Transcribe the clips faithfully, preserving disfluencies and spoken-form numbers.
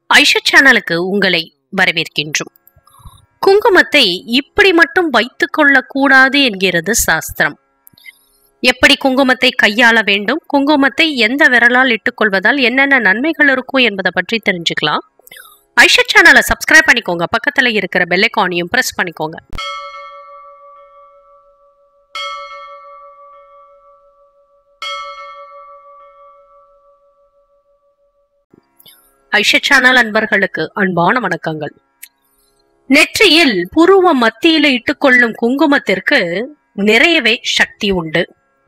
ஐஷா சேனலுக்கு உங்களை வரவேற்கின்றோம். குங்குமத்தை இப்படி மட்டும் வைத்துக் கொள்ள கூடாது என்கிறது சாஸ்திரம். எப்படி குங்குமத்தை கையாள வேண்டும், குங்குமத்தை எந்த விரலால் இட்டுக்கொள்வதால் என்னென்ன நன்மைகள் இருக்கும் என்பதை பற்றி தெரிஞ்சுக்கலாம். ஐஷா சேனலை சப்ஸ்கிரைப் பண்ணிக்கோங்க, பக்கத்துல இருக்கிற பெல் ஐகானையும் பிரஸ் பண்ணிக்கோங்க. ஐஷா சேனல் அன்பர்களுக்கு அன்பான வணக்கங்கள். நெற்றியில் புருவ மத்தியில இட்டுக்கொள்ளும் குங்குமத்திற்கு நிறையவே சக்தி உண்டு.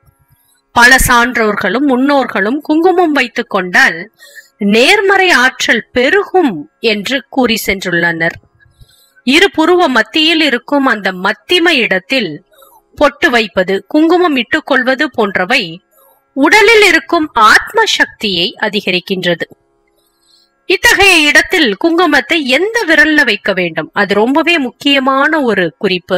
பல சான்றோர்களும் முன்னோர்களும் குங்குமம் வைத்துக் கொண்டால் நேர்மறை ஆற்றல் பெருகும் என்று கூறி சென்றுள்ளனர். இரு புருவ மத்தியில் இருக்கும் அந்த மத்திம இடத்தில் பொட்டு வைப்பது, குங்குமம் இட்டுக்கொள்வது போன்றவை உடலில் இருக்கும் ஆத்ம சக்தியை அதிகரிக்கின்றது. இத்தகைய இடத்தில் குங்குமத்தை எந்த விரல்ல வைக்க வேண்டும், அது ரொம்பவே முக்கியமான ஒரு குறிப்பு.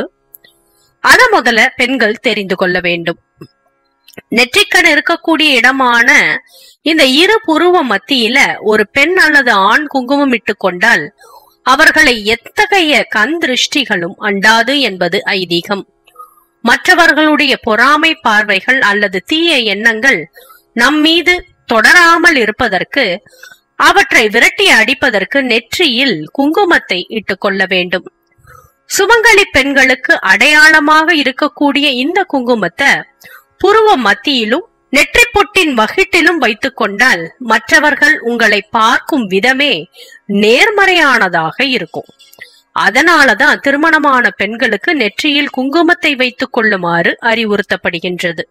அத முதல்ல பெண்கள் தெரிந்து கொள்ள வேண்டும். நெற்றிக்கண் இருக்கக்கூடிய இடமான இந்த இரு புருவ மத்தியில ஒரு பெண் அல்லது ஆண் குங்குமம் இட்டு கொண்டால் அவர்களை எத்தகைய கண் திருஷ்டிகளும் அண்டாது என்பது ஐதீகம். மற்றவர்களுடைய பொறாமை பார்வைகள் அல்லது தீய எண்ணங்கள் நம் மீது தொடராமல் இருப்பதற்கு, அவற்றை விரட்டி அடிப்பதற்கு நெற்றியில் குங்குமத்தை இட்டுக்கொள்ள வேண்டும். சுமங்கலி பெண்களுக்கு அடையாளமாக இருக்கக்கூடிய இந்த குங்குமத்தை புருவ மத்தியிலும் நெற்றி பொட்டின் வகிட்டிலும் வைத்துக் கொண்டால் மற்றவர்கள் உங்களை பார்க்கும் விதமே நேர்மறையானதாக இருக்கும். அதனாலதான் திருமணமான பெண்களுக்கு நெற்றியில் குங்குமத்தை வைத்துக் கொள்ளுமாறு அறிவுறுத்தப்படுகின்றது.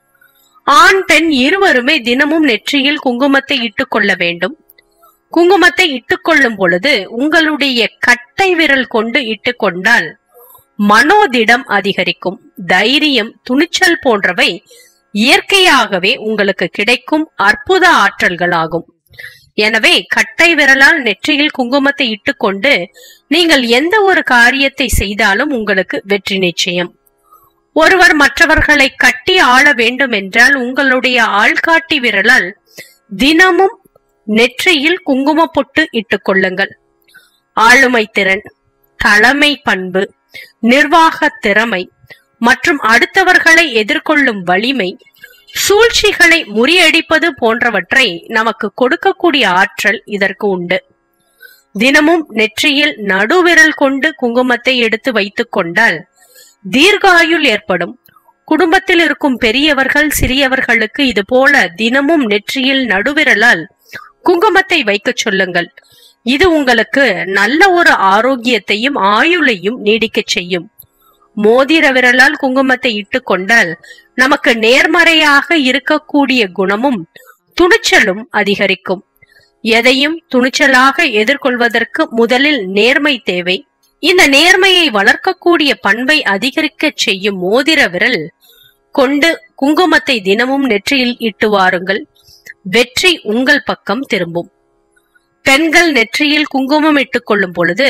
ஆண் பெண் இருவருமே தினமும் நெற்றியில் குங்குமத்தை இட்டுக் கொள்ள வேண்டும். குங்குமத்தை இட்டுக்கொள்ளும் பொழுது உங்களுடைய கட்டை விரல் கொண்டு இட்டுக்கொண்டால் மனோதிடம் அதிகரிக்கும். தைரியம், துணிச்சல் போன்றவை இயற்கையாகவே உங்களுக்கு கிடைக்கும் அற்புத ஆற்றல்களாகும். எனவே கட்டை விரலால் நெற்றியில் குங்குமத்தை இட்டுக்கொண்டு நீங்கள் எந்த ஒரு காரியத்தை செய்தாலும் உங்களுக்கு வெற்றி நிச்சயம். ஒருவர் மற்றவர்களை கட்டி ஆள வேண்டும் என்றால் உங்களுடைய ஆள்காட்டி விரலால் தினமும் நெற்றியில் குங்கும பொட்டு இட்டுக் கொள்ளுங்கள். ஆளுமை திறன், தலைமை பண்பு, நிர்வாக திறமை மற்றும் அடுத்தவர்களை எதிர்கொள்ளும் வலிமை, சூழ்ச்சிகளை முறியடிப்பது போன்றவற்றை நமக்கு கொடுக்கக்கூடிய ஆற்றல் இதற்கு உண்டு. தினமும் நெற்றியில் நடுவிரல் கொண்டு குங்குமத்தை எடுத்து வைத்துக் கொண்டால் தீர்காயுள் ஏற்படும். குடும்பத்தில் இருக்கும் பெரியவர்கள் சிறியவர்களுக்கு இது போல தினமும் நெற்றியில் நடுவிரலால் குங்குமத்தை வைக்க சொல்லுங்கள். இது உங்களுக்கு நல்ல ஒரு ஆரோக்கியத்தையும் ஆயுளையும் நீடிக்க செய்யும். மோதிர விரலால் குங்குமத்தை இட்டு கொண்டால் நமக்கு நேர்மறையாக இருக்கக்கூடிய குணமும் துணிச்சலும் அதிகரிக்கும். எதையும் துணிச்சலாக எதிர்கொள்வதற்கு முதலில் நேர்மை தேவை. இந்த நேர்மையை வளர்க்கக்கூடிய பண்பை அதிகரிக்க செய்யும் மோதிர விரல் கொண்டு குங்குமத்தை தினமும் நெற்றியில் இட்டு வாருங்கள். வெற்றி உங்கள் பக்கம் திரும்பும். பெண்கள் நெற்றியில் குங்குமம் இட்டுக் கொள்ளும் பொழுது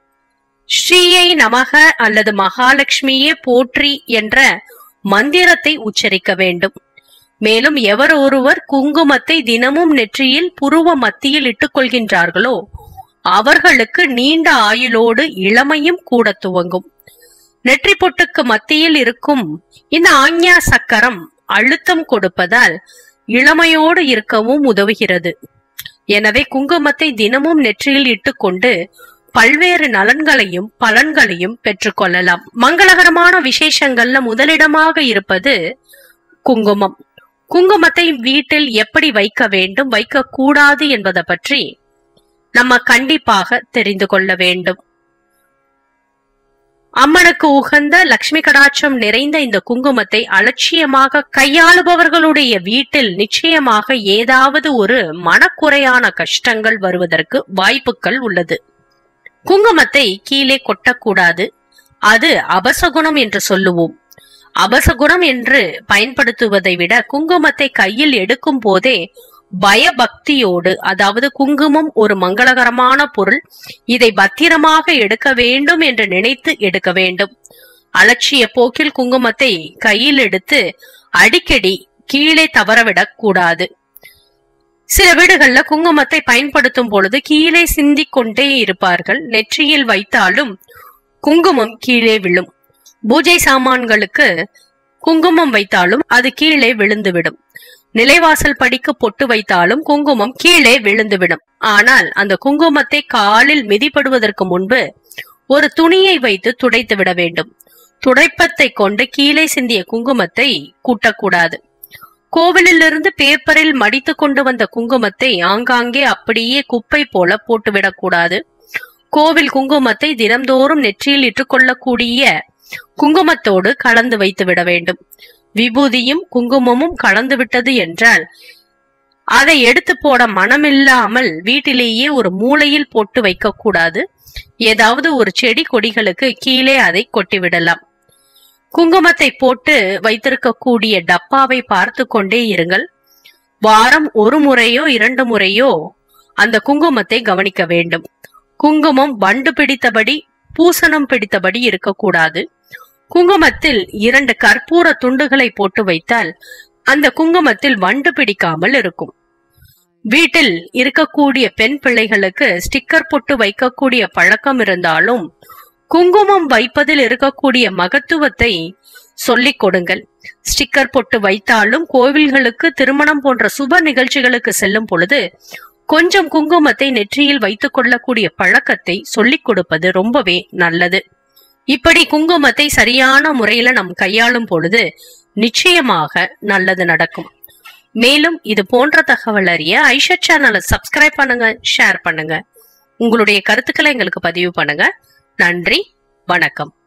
ஸ்ரீயை நமக அல்லது மகாலட்சுமியே போற்றி என்ற மந்திரத்தை உச்சரிக்க வேண்டும். மேலும் எவர் ஒருவர் குங்குமத்தை தினமும் நெற்றியில் புருவ மத்தியில் இட்டுக் கொள்கின்றார்களோ அவர்களுக்கு நீண்ட ஆயுளோடு இளமையும் கூட துவங்கும். நெற்றி பொட்டுக்கு மத்தியில் இருக்கும் இந்த ஆஞ்ஞா சக்கரம் அழுத்தம் கொடுப்பதால் இளமையோடு இருக்கவும் உதவுகிறது. எனவே குங்குமத்தை தினமும் நெற்றியில் இட்டுக்கொண்டு பல்வேறு நலன்களையும் பலன்களையும் பெற்றுக்கொள்ளலாம். மங்களகரமான விசேஷங்கள்ல முதலிடமாக இருப்பது குங்குமம். குங்குமத்தை வீட்டில் எப்படி வைக்க வேண்டும், வைக்க கூடாது என்பதை பற்றி நம்ம கண்டிப்பாக தெரிந்து கொள்ள வேண்டும். அம்மனுக்கு உகந்த லட்சுமி கடாட்சம் நிறைந்த இந்த குங்குமத்தை அலட்சியமாக கையாளுபவர்களுடைய வீட்டில் நிச்சயமாக ஏதாவது ஒரு மனக்குறையான கஷ்டங்கள் வருவதற்கு வாய்ப்புகள் உள்ளது. குங்குமத்தை கீழே கொட்டக்கூடாது. அது அபசகுணம் என்று சொல்லுவோம். அபசகுணம் என்று பயன்படுத்துவதை விட குங்குமத்தை கையில் எடுக்கும் போதே பயபக்தியோடு, அதாவது குங்குமம் ஒரு மங்களகரமான பொருள், இதை பத்திரமாக எடுக்க வேண்டும் என்று நினைத்து எடுக்க வேண்டும். அலட்சிய போக்கில் குங்குமத்தை கையில் எடுத்து அடிக்கடி கீழே தவறவிடக் கூடாது. சில வீடுகள்ல குங்குமத்தை பயன்படுத்தும் பொழுது கீழே சிந்திக் கொண்டே இருப்பார்கள். நெற்றியில் வைத்தாலும் குங்குமம் கீழே விழும். பூஜை சாமான்களுக்கு குங்குமம் வைத்தாலும் அது கீழே விழுந்துவிடும். நிலைவாசல் படிக்கு பொட்டு வைத்தாலும் குங்குமம் கீழே விழுந்துவிடும். ஆனால் அந்த குங்குமத்தை காலில் மிதிப்படுவதற்கு முன்பு ஒரு துணியை வைத்து துடைத்து விட வேண்டும். துடைப்பத்தை கொண்டு கீழே சிந்திய குங்குமத்தை கூட்டக்கூடாது. கோவிலிலிருந்து பேப்பரில் மடித்து கொண்டு வந்த குங்குமத்தை ஆங்காங்கே அப்படியே குப்பை போல போட்டுவிடக்கூடாது. கோவில் குங்குமத்தை தினம்தோறும் நெற்றியில் இட்டுக்கொள்ளக்கூடிய குங்குமத்தோடு கலந்து வைத்து விட வேண்டும். விபூதியும் குங்குமமும் கலந்து விட்டது என்றால் அதை எடுத்து போட மனமில்லாமல் வீட்டிலேயே ஒரு மூலையில் போட்டு வைக்க கூடாது. ஏதாவது ஒரு செடி கொடிகளுக்கு கீழே அதை கொட்டிவிடலாம். குங்குமத்தை போட்டு வைத்திருக்கக்கூடிய டப்பாவை பார்த்து கொண்டே இருங்கள். வாரம் ஒரு முறையோ இரண்டு முறையோ அந்த குங்குமத்தை கவனிக்க வேண்டும். குங்குமம் வண்டு பிடித்தபடி பூசணம் பிடித்தபடி இருக்கக்கூடாது. குங்குமத்தில் இரண்டு கற்பூர துண்டுகளை போட்டு வைத்தால் அந்த குங்குமத்தில் வண்டு பிடிக்காமல் இருக்கும். வீட்டில் இருக்கக்கூடிய பெண் பிள்ளைகளுக்கு ஸ்டிக்கர் போட்டு வைக்கக்கூடிய பழக்கம் இருந்தாலும் குங்குமம் வைப்பதில் இருக்கக்கூடிய மகத்துவத்தை சொல்லிக் கொடுங்கள். ஸ்டிக்கர் போட்டு வைத்தாலும் கோவில்களுக்கு திருமணம் போன்ற சுப நிகழ்ச்சிகளுக்கு செல்லும் பொழுது கொஞ்சம் குங்குமத்தை நெற்றியில் வைத்துக் கொள்ளக்கூடிய பழக்கத்தை சொல்லிக் கொடுப்பது ரொம்பவே நல்லது. இப்படி குங்குமத்தை சரியான முறையில நாம் கையாளும் பொழுது நிச்சயமாக நல்லது நடக்கும். மேலும் இது போன்ற தகவல் அறிய ஐஷா சேனலை சப்ஸ்கிரைப் பண்ணுங்க, ஷேர் பண்ணுங்க. உங்களுடைய கருத்துக்களை எங்களுக்கு பதிவு பண்ணுங்க. நன்றி, வணக்கம்.